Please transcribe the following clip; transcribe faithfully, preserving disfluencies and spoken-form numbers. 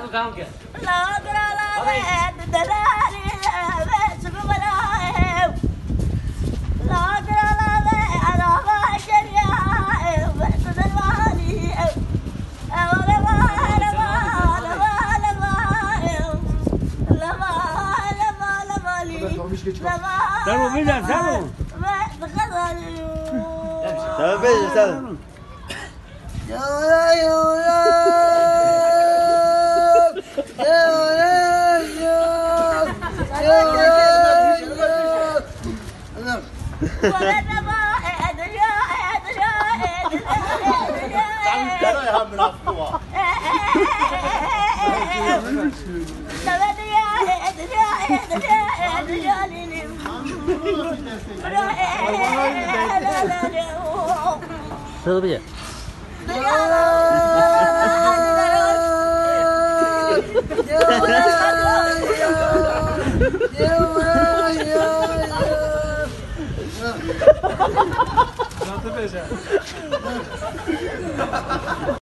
काम क्या لا قرا لا دلالي بس بملاي لا قرا لا انا ما شريا بس دلالي ولا ما لا ما لا ما لا ما لا ما لا ما لا ما لي لا ما سلام مين سلام بس غزل سلام بيجي سلام يا يا चलो भैया Nasıl beşer?